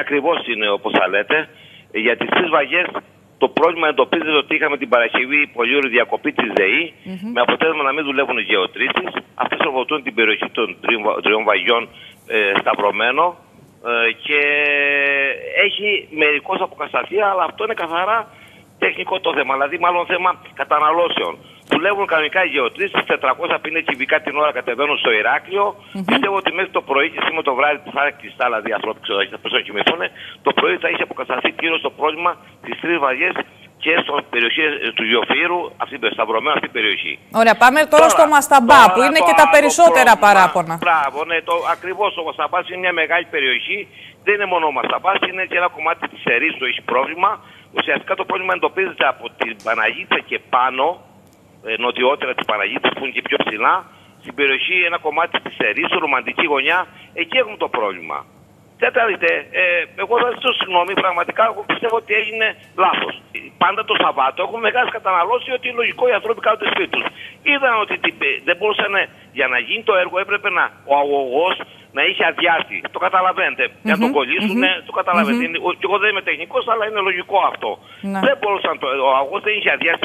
ακριβώς είναι όπως θα λέτε. Για τις 3 Βαγιές το πρόβλημα εντοπίζεται ότι είχαμε την Παρασκευή πολύωρη διακοπή της ΔΕΗ, με αποτέλεσμα να μην δουλεύουν οι γεωτρήσεις. Αυτές εργοτούν την περιοχή των 3 Βαγιών σταυρωμένο και έχει μερικώς αποκατασταθεί, αλλά αυτό είναι καθαρά τεχνικό το θέμα, δηλαδή μάλλον θέμα καταναλώσεων. Δουλεύουν κανονικά οι γεωτρήσεις, 450 κυβικά την ώρα κατεβαίνουν στο Ηράκλειο. Πιστεύω ότι μέχρι το πρωί και σήμερα το βράδυ που θα είναι κλειστά, δηλαδή οι άνθρωποι θα πέσουν να κοιμηθούν, το πρωί θα έχει αποκατασταθεί κυρίως το πρόβλημα της 3 Βαγιές και στην περιοχή του Διοφύρου, σταυρωμένο αυτή την περιοχή. Ωραία, πάμε τώρα στο Μασταμπά, που είναι και τα περισσότερα παράπονα. Μπράβο, ναι, ακριβώς ο Μασταμπάς είναι μια μεγάλη περιοχή. Δεν είναι μόνο ο Μασταμπάς, είναι και ένα κομμάτι της Ερής που έχει πρόβλημα. Ουσιαστικά το πρόβλημα εντοπίζεται από την Παναγίτσα και πάνω, νοτιότερα της Παναγίτσας που είναι και πιο ψηλά, στην περιοχή ένα κομμάτι της Ερής, ρομαντική γωνιά, εκεί έχουμε το πρόβλημα. Δείτε, εγώ θα ζητήσω συγγνώμη, πραγματικά εγώ πιστεύω ότι έγινε λάθος. Πάντα το Σαββάτο έχουμε μεγάλες καταναλώσεις ότι είναι λογικό οι άνθρωποι κάνουν τις σπίτι τους. Είδαν ότι δεν μπορούσαν, για να γίνει το έργο έπρεπε ο αγωγός να είχε αδειάσει. Το καταλαβαίνετε. Για να τον κολλήσουν, το καταλαβαίνετε. Και εγώ δεν είμαι τεχνικός, αλλά είναι λογικό αυτό. Δεν μπορούσαν, ο αγωγός δεν είχε αδειάσει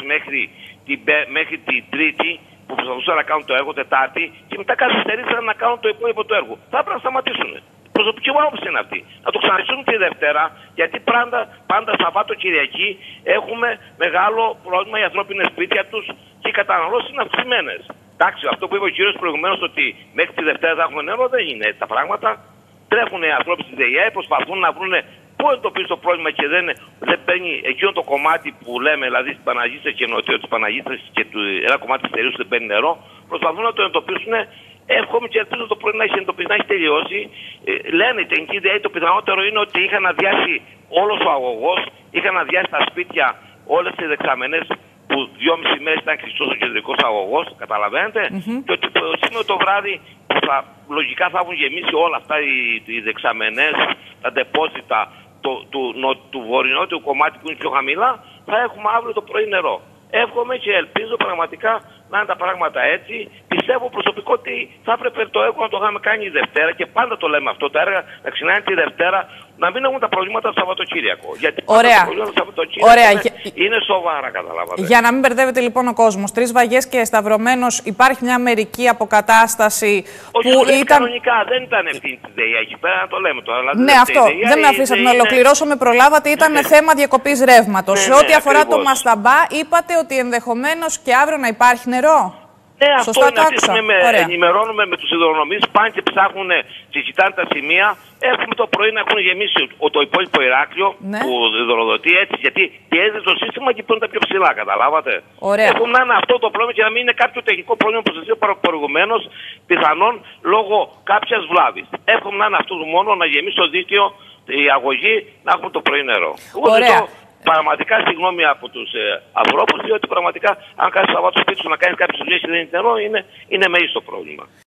μέχρι την Τρίτη που προσπαθούσαν να κάνουν το έργο, Τετάρτη, και μετά καθυστερήσαν να κάνουν το υπόλοιπο του έργου. Θα έπρεπε να σταματήσουν. Προσωπική μου άποψη είναι αυτή. Να το ξαναρχίσουν τη Δευτέρα, γιατί πάντα Σαββάτο Κυριακή έχουμε μεγάλο πρόβλημα οι ανθρώπινες σπίτια τους και οι καταναλώσεις είναι αυξημένες. Εντάξει, αυτό που είπε ο κύριος προηγουμένως, ότι μέχρι τη Δευτέρα θα έχουμε νερό, δεν είναι έτσι τα πράγματα. Τρέχουν οι άνθρωποι στη ΔΕΙΑΕ, προσπαθούν να βρουν πού εντοπίζει το πρόβλημα και δεν παίρνει εκείνο το κομμάτι που λέμε, δηλαδή στην Παναγίτσα και νοτιό της Παναγίτσας και ένα κομμάτι της Τερίου που δεν παίρνει νερό. Προσπαθούν να το εντοπίσουν. Εύχομαι και ελπίζω το πρωί να έχει εντοπίσει, να έχει τελειώσει. Λένε οι τεχνικοί ΔΕΗ, το πιθανότερο είναι ότι είχαν αδειάσει όλος ο αγωγός, είχαν αδειάσει τα σπίτια όλες τις δεξαμενές που 2,5 μέρες ήταν κλειστός ο κεντρικός αγωγός, καταλαβαίνετε. Και ότι σήμερα το βράδυ που λογικά θα έχουν γεμίσει όλα αυτά οι δεξαμενές, τα ντεπόζιτα του βορεινότιου κομμάτι που είναι πιο χαμηλά, θα έχουμε αύριο το πρωί νερό. Εύχομαι και ελπίζω πραγματικά να είναι τα πράγματα έτσι. Πιστεύω προσωπικό ότι θα έπρεπε το έργο να το είχαμε κάνει η Δευτέρα και πάντα το λέμε αυτό. Τα έργα να ξεκινάνε τη Δευτέρα, να μην έχουν τα προβλήματα το Σαββατοκύριακο. Γιατί τα προβλήματα το Σαββατοκύριακο είναι σοβαρά, καταλάβατε. Για να μην μπερδεύεται λοιπόν ο κόσμος, 3 Βαγιές και Σταυρωμένος, υπάρχει μια μερική αποκατάσταση που ήταν. Κανονικά δεν ήταν ευθύνη τη ΔΕΗ εκεί πέρα, να το λέμε τώρα. Δηλαδή, ναι, αυτό. Δεν με αφήσατε να ολοκληρώσω, με προλάβατε. Ήταν θέμα διακοπής ρεύματος. Σε ό,τι αφορά το Μασταμπά, είπατε ότι ενδεχομένως και αύριο να υπάρχει νερό. Ναι, αυτό είναι. Ενημερώνουμε με τους υδρονομείς, πάνε και ψάχνουν και κοιτάνε τα σημεία. Έχουμε το πρωί να έχουν γεμίσει το υπόλοιπο Ηράκλειο που υδροδοτεί έτσι, γιατί πιέζει το σύστημα και πάνε τα πιο ψηλά, καταλάβατε. Έχουμε να είναι αυτό το πρόβλημα και να μην είναι κάποιο τεχνικό πρόβλημα που σας είπα προηγουμένως, πιθανόν λόγω κάποιας βλάβης. Εύχομαι να είναι αυτό μόνο, να γεμίσει το δίκτυο, η αγωγή, να έχουμε το πρωί νερό. Πραγματικά συγγνώμη από τους ανθρώπους, διότι πραγματικά αν κάνεις Σαββάτο σπίτι σου να κάνεις κάποιες δουλειές και δεν είναι νερό, είναι μέγιστο πρόβλημα.